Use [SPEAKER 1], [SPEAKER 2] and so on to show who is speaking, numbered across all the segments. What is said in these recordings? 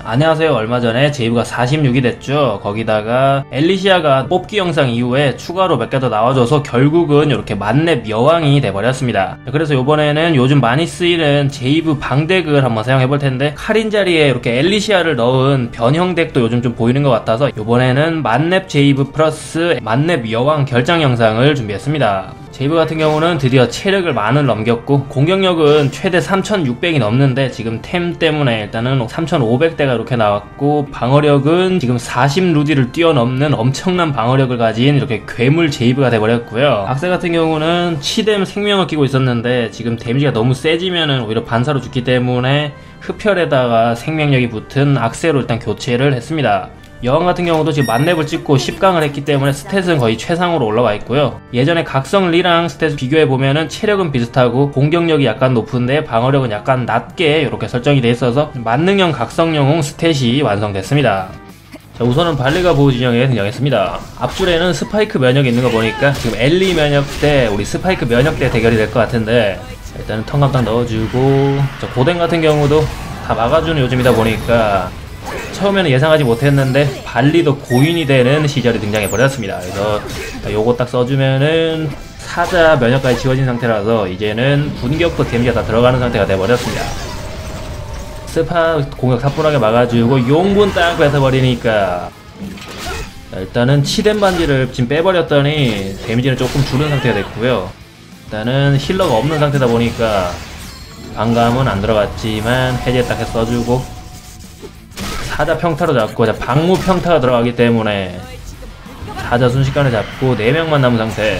[SPEAKER 1] 안녕하세요. 얼마 전에 제이브가 46이 됐죠. 거기다가 엘리시아가 뽑기 영상 이후에 추가로 몇 개 더 나와줘서 결국은 이렇게 만렙 여왕이 돼버렸습니다. 그래서 이번에는 요즘 많이 쓰이는 제이브 방덱을 한번 사용해볼 텐데, 카린 자리에 이렇게 엘리시아를 넣은 변형 덱도 요즘 좀 보이는 것 같아서 이번에는 만렙 제이브 플러스 만렙 여왕 결장 영상을 준비했습니다. 제이브 같은 경우는 드디어 체력을 만을 넘겼고, 공격력은 최대 3600이 넘는데 지금 템 때문에 일단은 3500대가 이렇게 나왔고, 방어력은 지금 40 루디를 뛰어넘는 엄청난 방어력을 가진 이렇게 괴물 제이브가 돼버렸고요. 악세 같은 경우는 치뎀 생명을 끼고 있었는데 지금 데미지가 너무 세지면은 오히려 반사로 죽기 때문에 흡혈에다가 생명력이 붙은 악세로 일단 교체를 했습니다. 여왕 같은 경우도 지금 만렙을 찍고 10강을 했기 때문에 스탯은 거의 최상으로 올라와 있고요. 예전에 각성 리랑 스탯 비교해보면은 체력은 비슷하고 공격력이 약간 높은데 방어력은 약간 낮게 이렇게 설정이 돼 있어서 만능형 각성영웅 스탯이 완성됐습니다. 자, 우선은 발리가 보호 진영에 등장했습니다. 앞줄에는 스파이크 면역이 있는 거 보니까 지금 엘리 면역 대 우리 스파이크 면역 대 대결이 될 것 같은데, 일단은 턴감당 넣어주고, 자, 고댕 같은 경우도 다 막아주는 요즘이다 보니까 처음에는 예상하지 못했는데 발리도 고인이 되는 시절이 등장해버렸습니다. 그래서 요거 딱 써주면은 사자 면역까지 지워진 상태라서 이제는 분격도 데미지가 다 들어가는 상태가 돼버렸습니다. 스파 공격 사뿐하게 막아주고 용분 딱 뺏어버리니까, 일단은 치뎀 반지를 지금 빼버렸더니 데미지는 조금 줄은 상태가 됐고요. 일단은 힐러가 없는 상태다 보니까 반감은 안 들어갔지만 해제 딱 해서 써주고, 사자 평타로 잡고, 자, 방무 평타가 들어가기 때문에 사자 순식간에 잡고 4명만 남은 상태.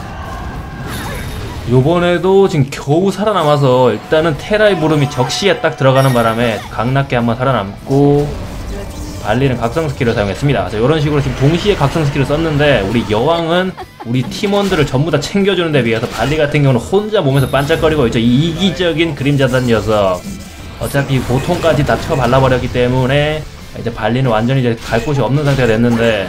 [SPEAKER 1] 요번에도 지금 겨우 살아남아서 일단은 테라의 부름이 적시에 딱 들어가는 바람에 강납게 한번 살아남고, 발리는 각성 스킬을 사용했습니다. 자, 요런 식으로 지금 동시에 각성 스킬을 썼는데, 우리 여왕은 우리 팀원들을 전부 다 챙겨주는 데 비해서 발리 같은 경우는 혼자 몸에서 반짝거리고 있죠. 이 이기적인 그림자단 녀석. 어차피 보통까지 다 쳐 발라버렸기 때문에 이제 발리는 완전히 이제 갈 곳이 없는 상태가 됐는데,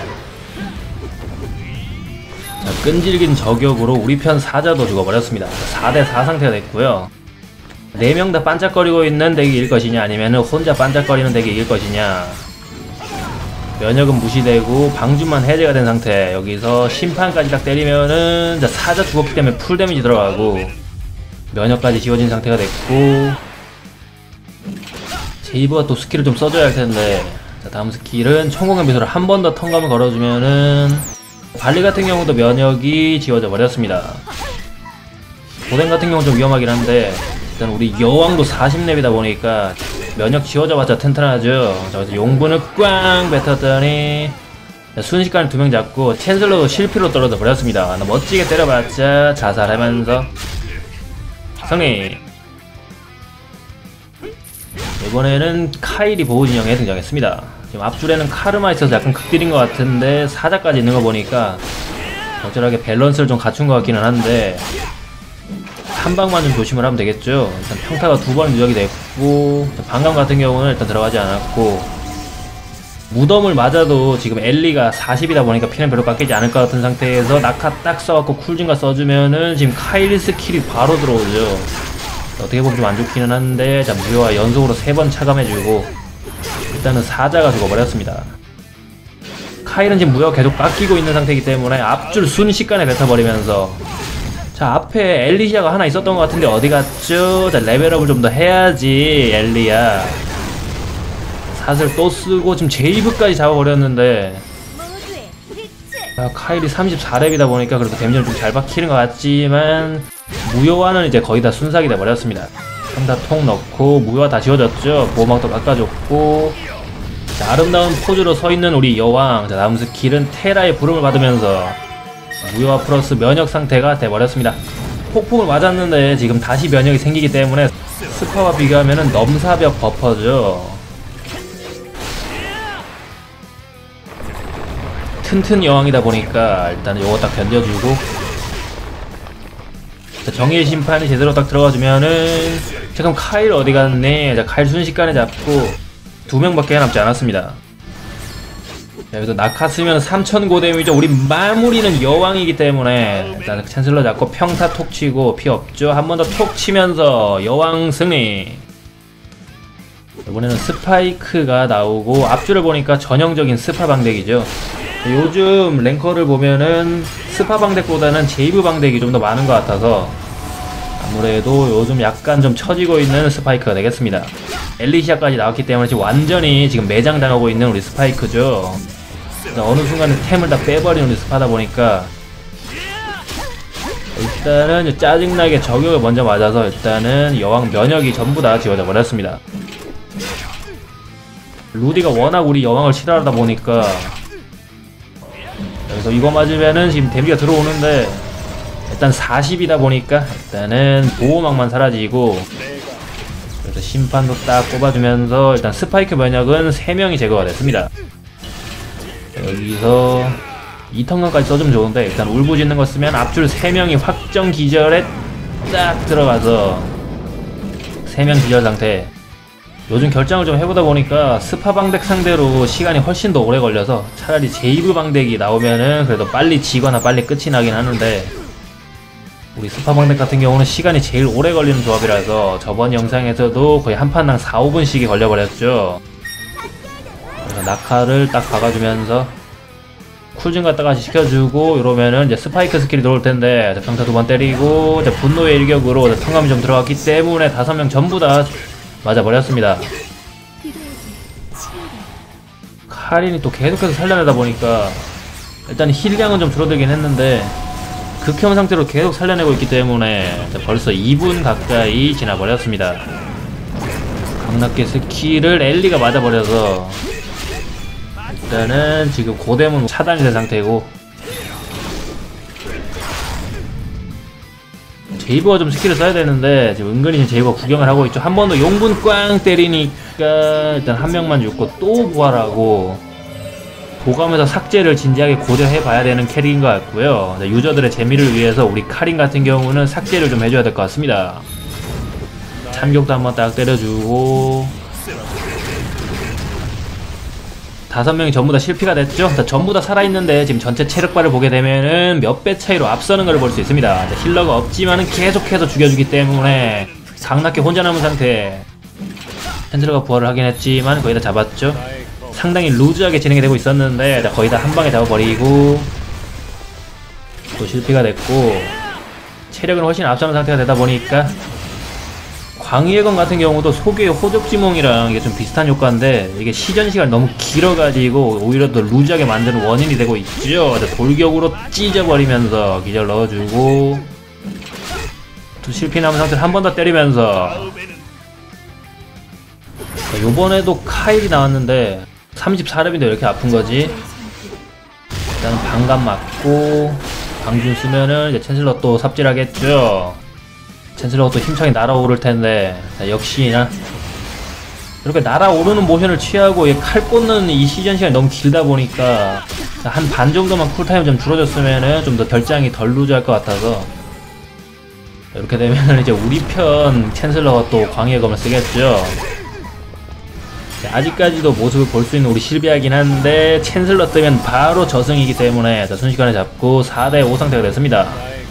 [SPEAKER 1] 자, 끈질긴 저격으로 우리 편 사자도 죽어버렸습니다. 4대4 상태가 됐고요. 4명 다 반짝거리고 있는 덱이 이길 것이냐, 아니면 혼자 반짝거리는 덱이 이길 것이냐. 면역은 무시되고 방주만 해제가 된 상태. 여기서 심판까지 딱 때리면은, 자, 사자 죽었기 때문에 풀 데미지 들어가고 면역까지 지워진 상태가 됐고, 제이브가 또 스킬을 좀 써줘야 할 텐데, 자, 다음 스킬은 천공의 미소를 한 번 더 턴감을 걸어주면은 발리 같은 경우도 면역이 지워져 버렸습니다. 고댕 같은 경우는 좀 위험하긴 한데, 일단 우리 여왕도 40렙이다 보니까 면역 지워져봤자 튼튼하죠. 자, 그래서 용분을 꽝 뱉었더니 순식간에 2명 잡고 챈슬러도 실피로 떨어져 버렸습니다. 멋지게 때려봤자 자살하면서 승리. 이번에는 카일이 보호진영에 등장했습니다. 지금 앞줄에는 카르마 있어서 약간 극딜인 것 같은데 사자까지 있는 거 보니까 적절하게 밸런스를 좀 갖춘 것 같기는 한데, 한 방만 좀 조심을 하면 되겠죠. 일단 평타가 2번 누적이 됐고, 방감 같은 경우는 일단 들어가지 않았고, 무덤을 맞아도 지금 엘리가 40이다 보니까 피는 별로 깎이지 않을 것 같은 상태에서 낙하 딱 써갖고 쿨진가 써주면은 지금 카일 스킬이 바로 들어오죠. 어떻게 보면 좀 안 좋기는 한데, 자, 무효와 연속으로 3번 차감해주고 일단은 사자가 죽어버렸습니다. 카일은 지금 무효가 계속 깎이고 있는 상태이기 때문에 앞줄 순식간에 뱉어버리면서, 자, 앞에 엘리시아가 하나 있었던 것 같은데 어디갔죠? 자, 레벨업을 좀 더 해야지 엘리야. 사슬 또 쓰고 지금 제이브까지 잡아버렸는데, 아, 카일이 34렙이다 보니까 그래도 데미지를 좀 잘 박히는 것 같지만 무효화는 이제 거의 다 순삭이 돼버렸습니다. 평타 통 넣고 무효화 다 지워졌죠. 보호막도 깎아줬고, 자, 아름다운 포즈로 서있는 우리 여왕. 자, 다음 스킬은 테라의 부름을 받으면서 무효화 플러스 면역 상태가 돼버렸습니다. 폭풍을 맞았는데 지금 다시 면역이 생기기 때문에 스파와 비교하면은 넘사벽 버퍼죠. 튼튼 여왕이다 보니까 일단은 요거 딱 견뎌주고, 자, 정의의 심판이 제대로 딱 들어가주면은, 지금 카일 어디 갔네. 자, 카일 순식간에 잡고 2명밖에 남지 않았습니다. 자, 여기서 낙하 쓰면 3000고 데미죠. 우리 마무리는 여왕이기 때문에 일단 챈슬러 잡고 평타 톡 치고 피 없죠. 한 번 더 톡 치면서 여왕 승리. 이번에는 스파이크가 나오고 앞줄을 보니까 전형적인 스파 방덱이죠. 요즘 랭커를 보면은 스파 방덱보다는 제이브 방덱이 좀 더 많은 것 같아서 아무래도 요즘 약간 좀 처지고 있는 스파이크가 되겠습니다. 엘리시아까지 나왔기 때문에 지금 완전히 지금 매장당하고 있는 우리 스파이크죠. 어느 순간에 템을 다 빼버리는 우리 스파다 보니까 일단은 짜증나게 저격을 먼저 맞아서 일단은 여왕 면역이 전부 다 지워져 버렸습니다. 루디가 워낙 우리 여왕을 싫어하다 보니까 여기서 이거 맞으면은 지금 데미지가 들어오는데 일단 40이다 보니까 일단은 보호막만 사라지고, 그래서 심판도 딱 꼽아주면서 일단 스파이크 면역은 3명이 제거가 됐습니다. 여기서 2턴간까지 써주면 좋은데 일단 울부짖는 거 쓰면 앞줄 3명이 확정 기절에 딱 들어가서 3명 기절 상태. 요즘 결정을 좀 해보다 보니까 스파 방덱 상대로 시간이 훨씬 더 오래 걸려서 차라리 제이브 방덱이 나오면은 그래도 빨리 지거나 빨리 끝이 나긴 하는데, 우리 스파 방덱 같은 경우는 시간이 제일 오래 걸리는 조합이라서 저번 영상에서도 거의 한 판당 4-5분씩이 걸려버렸죠. 그래서 낙하를 딱 박아주면서 쿨 좀 갖다가 시켜주고 이러면은 이제 스파이크 스킬이 들어올 텐데, 평타 2번 때리고 이제 분노의 일격으로 턴감이 좀 들어갔기 때문에 5명 전부 다 맞아버렸습니다. 카린이 또 계속해서 살려내다 보니까 일단 힐량은 좀 줄어들긴 했는데 극혐 상태로 계속 살려내고 있기 때문에 벌써 2분 가까이 지나버렸습니다. 강납계 스킬을 엘리가 맞아버려서 일단은 지금 고대문 차단이 된 상태고, 제이버가 좀 스킬을 써야 되는데 지금 은근히 제이버가 구경을 하고 있죠. 한 번 더 용분 꽝 때리니까 일단 한 명만 죽고 또 부활하고, 도감에서 삭제를 진지하게 고려해 봐야 되는 캐릭인 것 같고요. 유저들의 재미를 위해서 우리 카린 같은 경우는 삭제를 좀 해줘야 될 것 같습니다. 참격도 한번 딱 때려주고, 5명이 전부 다 실패가 됐죠. 전부 다 살아있는데 지금 전체 체력바를 보게 되면은 몇 배 차이로 앞서는 걸 볼 수 있습니다. 힐러가 없지만은 계속해서 죽여주기 때문에 강납계 혼자 남은 상태. 펜슬러가 부활을 하긴 했지만 거의 다 잡았죠. 상당히 루즈하게 진행이 되고 있었는데 거의 다 한 방에 잡아버리고 또 실패가 됐고, 체력은 훨씬 앞서는 상태가 되다 보니까 광희의 검 같은 경우도 속의 호적지몽이랑 이게 좀 비슷한 효과인데 이게 시전 시간이 너무 길어가지고 오히려 더 루즈하게 만드는 원인이 되고 있죠. 돌격으로 찢어버리면서 기절 넣어주고, 또 실패 남은 상태를 한 번 더 때리면서, 요번에도 카일이 나왔는데 34렙인데 왜 이렇게 아픈거지? 일단 방감 맞고 방준 쓰면은 이제 챈슬러 또 삽질하겠죠. 챈슬러가 또 힘차게 날아오를 텐데, 역시나 이렇게 날아오르는 모션을 취하고 칼 꽂는 이 시전 시간이 너무 길다 보니까 한 반 정도만 쿨타임 좀 줄어줬으면은 좀 더 결장이 덜 루즈할 것 같아서, 이렇게 되면은 이제 우리 편 챈슬러가 또 광희의 검을 쓰겠죠. 아직까지도 모습을 볼 수 있는 우리 실비아긴 한데 챈슬러 뜨면 바로 저승이기 때문에 순식간에 잡고 4대5 상태가 됐습니다.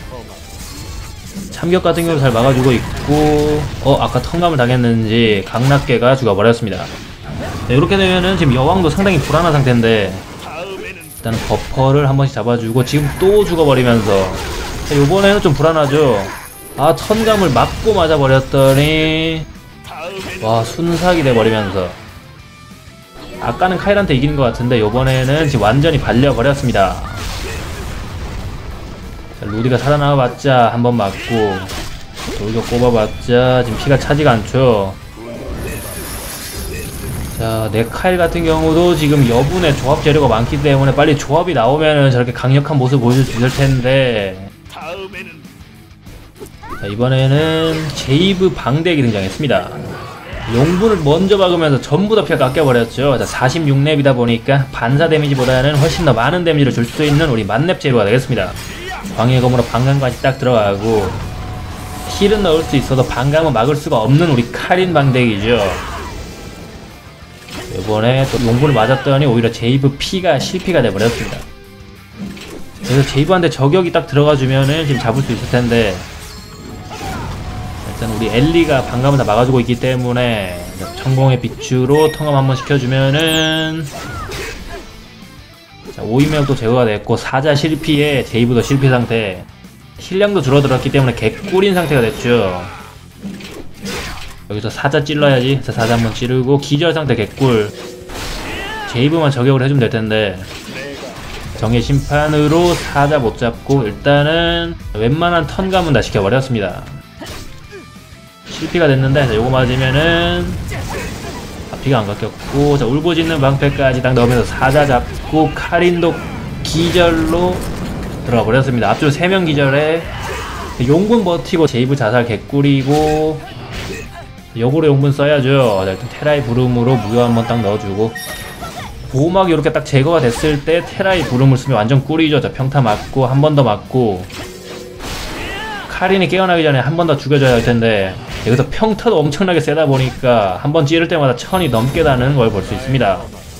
[SPEAKER 1] 참격 같은 경우도 잘 막아주고 있고, 아까 턴감을 당했는지 강납계가 죽어버렸습니다. 이렇게 되면은 지금 여왕도 상당히 불안한 상태인데 일단은 버퍼를 한 번씩 잡아주고 지금 또 죽어버리면서 요번에는 좀 불안하죠. 턴감을 맞고 맞아버렸더니 와, 순삭이 돼버리면서, 아까는 카일한테 이기는 것 같은데 요번에는 지금 완전히 발려버렸습니다. 루디가 살아나와봤자 한 번 맞고 돌격 꼽아봤자 지금 피가 차지가 않죠. 자, 네카일 같은 경우도 지금 여분의 조합 재료가 많기 때문에 빨리 조합이 나오면은 저렇게 강력한 모습 보여줄 수 있을 텐데, 자, 이번에는 제이브 방덱이 등장했습니다. 용분을 먼저 박으면서 전부 다 피가 깎여버렸죠. 자, 46렙이다 보니까 반사 데미지보다는 훨씬 더 많은 데미지를 줄 수 있는 우리 만렙 재료가 되겠습니다. 광희의 검으로 방감까지 딱 들어가고, 힐은 넣을 수 있어도 방감은 막을 수가 없는 우리 카린 방덱이죠. 이번에 또 용분을 맞았더니 오히려 제이브 피가 실피가 돼버렸습니다. 그래서 제이브한테 저격이 딱 들어가주면은 지금 잡을 수 있을 텐데, 일단 우리 엘리가 방감을 다 막아주고 있기 때문에 성공의 비추로 통합 한번 시켜주면은 자, 5인명도 제거가 됐고 사자 실피에 제이브도 실피 상태. 힐량도 줄어들었기 때문에 개꿀인 상태가 됐죠. 여기서 사자 찔러야지. 자, 사자 한번 찌르고 기절 상태 개꿀. 제이브만 저격을 해주면 될텐데 정의 심판으로 사자 못 잡고 일단은 웬만한 턴감은 다 시켜버렸습니다. 실피가 됐는데 자, 요거 맞으면은 피가 안 깎였고 자, 울부짖는 방패까지 딱 넣으면서 사자 잡고 카린도 기절로 들어가 버렸습니다. 앞줄 3명 기절에 용군 버티고 제이브 자살 개꿀이고 역으로 용군 써야죠. 자, 일단 테라의 부름으로 무효 한번 딱 넣어주고 보호막이 이렇게 딱 제거가 됐을 때 테라의 부름을 쓰면 완전 꿀이죠. 자, 평타 맞고 한 번 더 맞고 카린이 깨어나기 전에 한 번 더 죽여줘야 할 텐데 여기서 평타도 엄청나게 세다 보니까 한 번 찌를 때마다 1000이 넘게 다는 걸 볼 수 있습니다.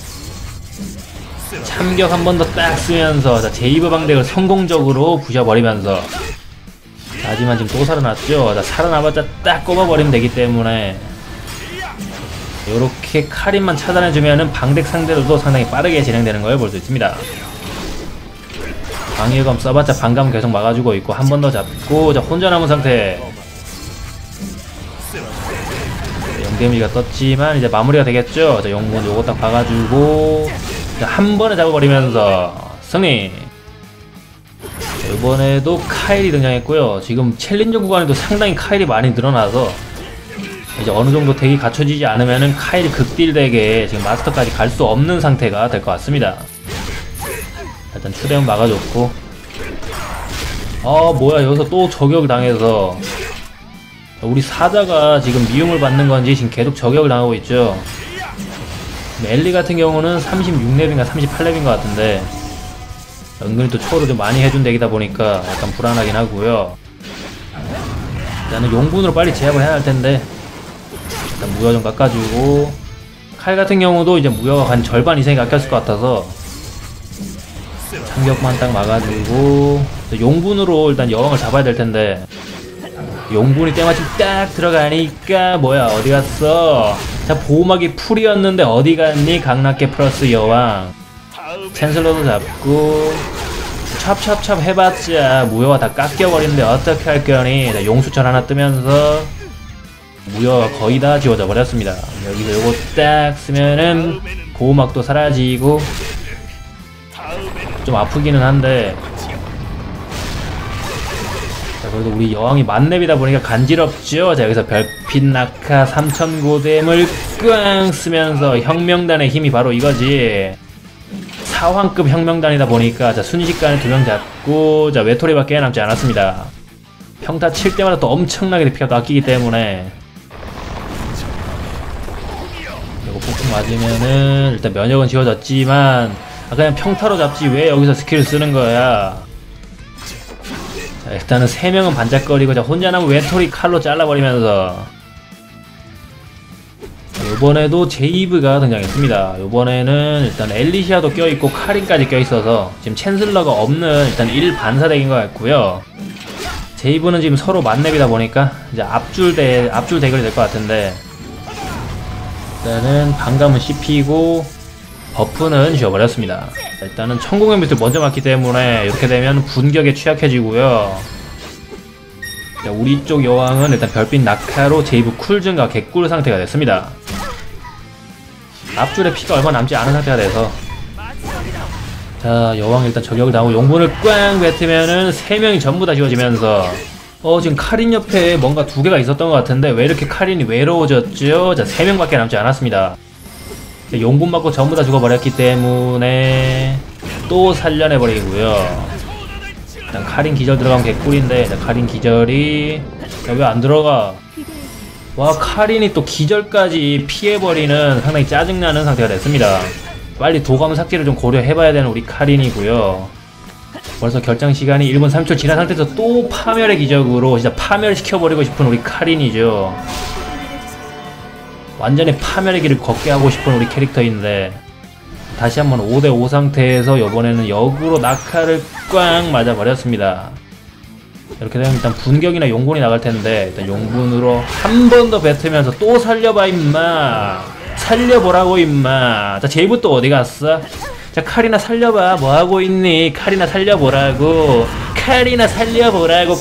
[SPEAKER 1] 참격 한 번 더 딱 쓰면서 자, 제이브 방덱을 성공적으로 부셔버리면서 하지만 지금 또 살아났죠. 자, 살아나봤자 딱 꼽아버리면 되기 때문에 요렇게 카린만 차단해주면은 방덱 상대로도 상당히 빠르게 진행되는 걸 볼 수 있습니다. 방해검 써봤자 방감 계속 막아주고 있고 한 번 더 잡고 자, 혼자 남은 상태. 영데미가 떴지만 이제 마무리가 되겠죠. 자, 용문 요거 딱 박아주고 자, 한 번에 잡아버리면서 승리. 자, 이번에도 카일이 등장했고요. 지금 챌린저 구간에도 상당히 카일이 많이 늘어나서 이제 어느정도 덱이 갖춰지지 않으면은 카일이 극딜 덱에 지금 마스터까지 갈 수 없는 상태가 될 것 같습니다. 일단 추대은 막아줬고 뭐야 여기서 또 저격을 당해서 우리 사자가 지금 미움을 받는 건지 지금 계속 저격을 당하고 있죠. 엘리 같은 경우는 36렙인가 38렙인 것 같은데 은근히 또 초를 좀 많이 해준 덱이다 보니까 약간 불안하긴 하고요. 일단은 용분으로 빨리 제압을 해야 할 텐데 일단 무효 좀 깎아주고 칼 같은 경우도 이제 무효가 한 절반 이상이 깎였을 것 같아서 참격만 딱 막아주고 용분으로 일단 여왕을 잡아야 될 텐데 용분이 때마침 딱 들어가니까 뭐야 어디갔어. 자, 보호막이 풀이었는데 어디갔니 강락계 플러스 여왕. 챈슬러도 잡고 찹찹찹 해봤자 무효가 다 깎여버리는데 어떻게 할 거니. 자, 용수철 하나 뜨면서 무효가 거의 다 지워져 버렸습니다. 여기서 요거 딱 쓰면은 보호막도 사라지고 좀 아프기는 한데 자, 그래도 우리 여왕이 만렙이다 보니까 간지럽죠. 자, 여기서 별빛 낙하 3000고뎀을 꽝 쓰면서 혁명단의 힘이 바로 이거지. 4황급 혁명단이다 보니까 자, 순식간에 2명 잡고 자, 외톨이밖에 남지 않았습니다. 평타 칠 때마다 또 엄청나게 피가 깎이기 때문에 이거 폭풍 맞으면은 일단 면역은 지워졌지만 그냥 평타로 잡지 왜 여기서 스킬을 쓰는 거야. 자, 일단은 3명은 반짝거리고 자, 혼자 남은 외톨이 칼로 잘라버리면서 요번에도 제이브가 등장했습니다. 요번에는 일단 엘리시아도 껴있고 카린까지 껴있어서 지금 챈슬러가 없는 일단 1반사덱인 것 같고요. 제이브는 지금 서로 만렙이다 보니까 이제 앞줄 대결이 될 것 같은데 일단은 방감은 씹히고 버프는 지워버렸습니다. 일단은 천공의 밑을 먼저 맞기 때문에 이렇게 되면 분격에 취약해지고요. 자, 우리 쪽 여왕은 일단 별빛 낙하로 제이브 쿨 증가 개꿀 상태가 됐습니다. 앞줄에 피가 얼마 남지 않은 상태가 돼서 자, 여왕 일단 저격을 당하고 용분을 꽝 뱉으면은 3명이 전부 다 지워지면서 지금 카린 옆에 뭔가 2개가 있었던 것 같은데 왜 이렇게 카린이 외로워졌죠? 자, 3명밖에 남지 않았습니다. 용분 맞고 전부 다 죽어버렸기 때문에 또 살려내버리고요. 일단 카린 기절 들어가면 개꿀인데 자, 카린 기절이 왜 안 들어가. 와, 카린이 또 기절까지 피해버리는 상당히 짜증나는 상태가 됐습니다. 빨리 도감 삭제를 좀 고려해봐야 되는 우리 카린이고요. 벌써 결정 시간이 1분 3초 지난 상태에서 또 파멸의 기적으로 진짜 파멸시켜버리고 싶은 우리 카린이죠. 완전히 파멸의 길을 걷게 하고 싶은 우리 캐릭터인데 다시 한번 5대5 상태에서 이번에는 역으로 낙하를 꽝 맞아버렸습니다. 이렇게 되면 일단 분격이나 용분이 나갈 텐데 일단 용분으로 한 번 더 뱉으면서 또 살려봐 임마. 살려보라고 임마. 자 제이브 또 어디 갔어? 자 카리나 살려봐. 뭐하고 있니? 카리나 살려보라고. 카리나 살려보라고.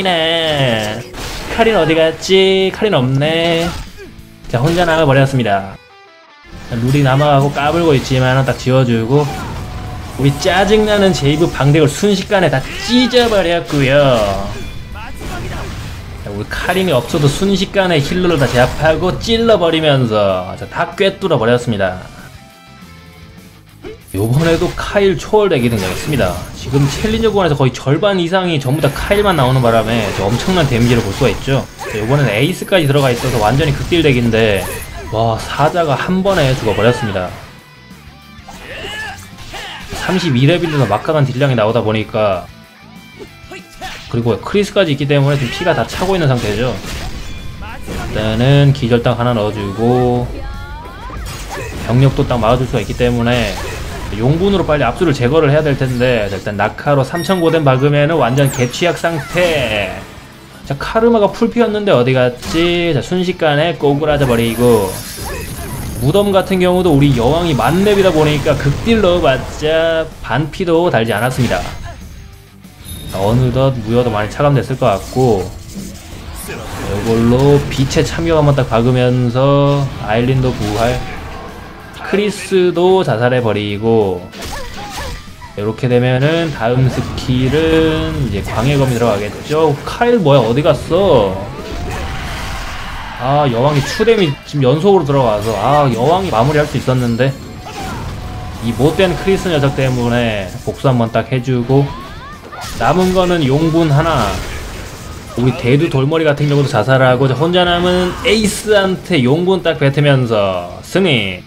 [SPEAKER 1] 카리나 어디 갔지? 카리나 없네. 자 혼자 나가버렸습니다. 룰이 남아가고 까불고 있지만 딱 지워주고 우리 짜증나는 제이브 방덱을 순식간에 다 찢어버렸구요. 우리 카린이 없어도 순식간에 힐러를 다 제압하고 찔러버리면서 다 꿰뚫어 버렸습니다. 요번에도 카일 초월덱이 등장했습니다. 지금 챌린저 구간에서 거의 절반 이상이 전부 다 카일만 나오는 바람에 엄청난 데미지를 볼 수가 있죠. 요번엔 에이스까지 들어가 있어서 완전히 극딜 덱인데 와 사자가 한 번에 죽어버렸습니다. 32레벨에서 막강한 딜량이 나오다 보니까 그리고 크리스까지 있기 때문에 지금 피가 다 차고 있는 상태죠. 일단은 기절당 하나 넣어주고 병력도 딱 막아줄 수가 있기 때문에 용분으로 빨리 압수를 제거를 해야 될 텐데 일단 낙하로 3000고댐 박으면은 완전 개취약 상태. 자 카르마가 풀피였는데 어디 갔지? 자 순식간에 꼬그라져 버리고 무덤 같은 경우도 우리 여왕이 만렙이다 보니까 극딜 넣어봤자 반피도 달지 않았습니다. 어느덧 무효도 많이 차감됐을 것 같고 이걸로 빛의 참격 한번 딱 박으면서 아일린도 부활, 크리스도 자살해버리고 이렇게 되면은 다음 스킬은 이제 광해검이 들어가겠죠. 카일 뭐야 어디갔어? 아 여왕이 추뎀이 지금 연속으로 들어가서 아 여왕이 마무리할 수 있었는데 이 못된 크리스 녀석 때문에 복수 한번 딱 해주고 남은 거는 용분 하나. 우리 대두 돌머리 같은 경우도 자살하고 혼자 남은 에이스한테 용분 딱 뱉으면서 승리.